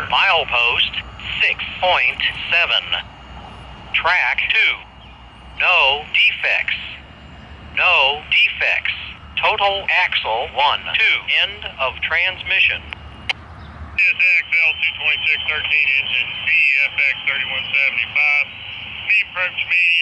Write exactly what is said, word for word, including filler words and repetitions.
Milepost six point seven. Track two. No defects. No defects. Total axle one. two. End of transmission. C S X L two twenty-six thirteen engine, C E F X thirty-one seventy-five. Speed approach medium.